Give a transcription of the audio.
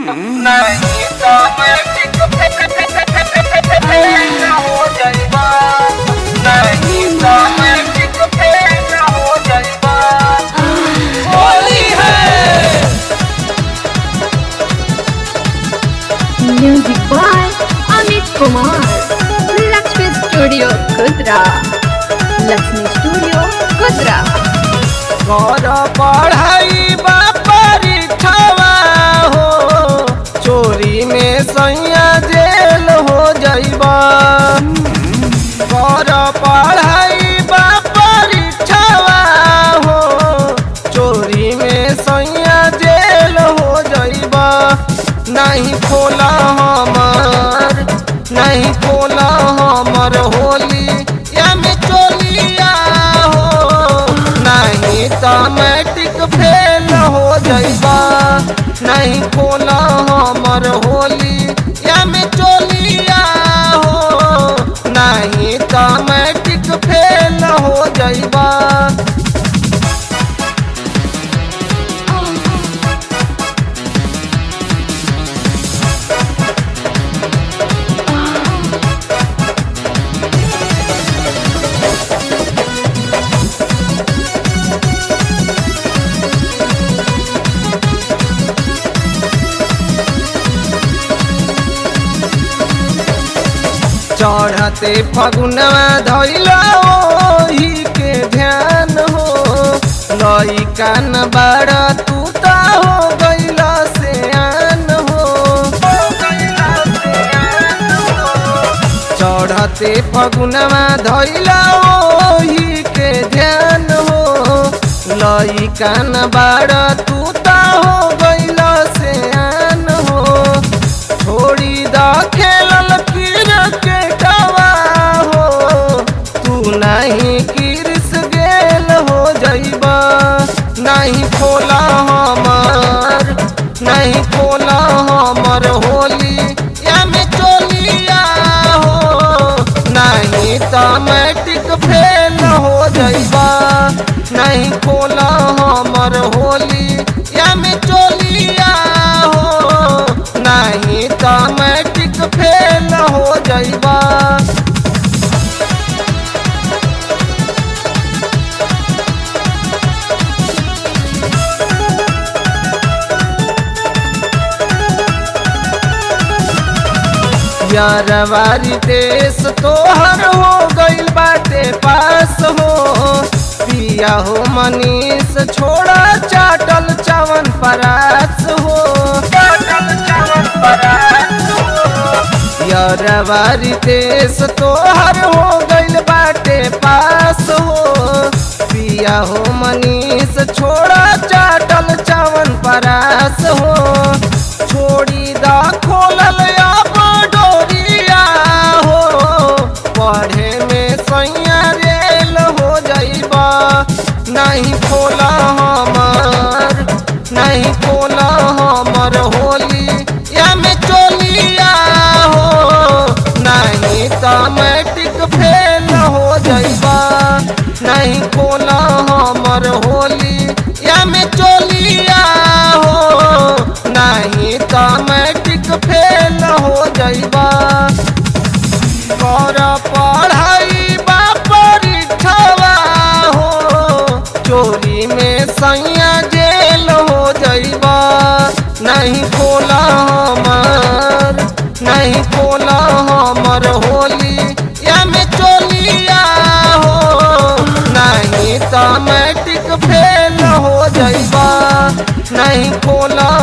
नहीं तो मैं हो जाइबा नहीं तो मैं हो जाइबा होली है। Music by Amit Kumar, Lakshmi studio Godhra, Lakshmi studio Godhra. कर पढ़ाई परीक्षावा हो, चोरी में सैया जेल हो जाइबा। कर पढ़ाई परीक्षावा हो, चोरी में सैया जेल हो जाइबा। नहीं खोला हमर नहीं खोला हमर होली या में चोलिया हो, नहीं तो मैट्रिक फेल हो जाइबा। नहीं खोला हमर होली या में चोलिया हो, नहीं तो मैट्रिक फेल हो जाइबा। चढ़ते फगुनवा धैला ओही के ध्यान हो, लइका न बड़ा तू तो हो गइला सियान हो। चढ़ते फगुनवा धैला ओही के ध्यान हो, लइका न बड़ा तू तो हो गइला सियान हो। छोड़ी दा खेलल नहीं किरस गेल हो जाइबा। नहीं खोला हमर नहीं खोला हमर होली या में चोलिया हो, नहीं तो मैट्रिक फेल हो जाइबा। नहीं खोला हमर होली या में चोलिया हो, नहीं तो मैट्रिक फेल हो जाइबा। यारवारी देश तोहर हो गइल बाटे पास हो, पिया हो मनीष छोड़ा चाटल चावन परास हो। यारवारी देश तोहर हो गइल बाटे पास हो, पिया हो मनीष छोड़ा चाटल चावन परास हो। छोड़ी दा खोलल पढ़े में सैया रेल हो जाइबा। नहीं खोला हमर नहीं खोला हमर होली या में चोलिया हो, नहीं तो मैट्रिक फेल हो जाइबा। नहीं खोला हमर होली या में चोलिया हो, नहीं तो मैट्रिक फेल हो जाइबा। कर पढ़ाई परीक्षावा हो, चोरी में सैया जेल हो जाइबा। नहीं खोला हमर नहीं खोला हमर होली या में चोलिया हो, नहीं तो मैट्रिक फेल हो जाइबा। नहीं खोला